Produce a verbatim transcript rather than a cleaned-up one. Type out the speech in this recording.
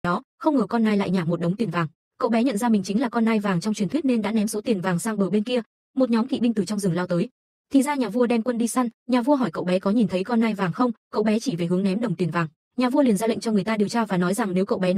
đó, không ngờ con nai lại nhả một đống tiền vàng. Cậu bé nhận ra mình chính là con nai vàng trong truyền thuyết nên đã ném số tiền vàng sang bờ bên kia. Một nhóm kỵ binh từ trong rừng lao tới. Thì ra nhà vua đem quân đi săn, nhà vua hỏi cậu bé có nhìn thấy con nai vàng không, cậu bé chỉ về hướng ném đồng tiền vàng. Nhà vua liền ra lệnh cho người ta điều tra và nói rằng nếu cậu bé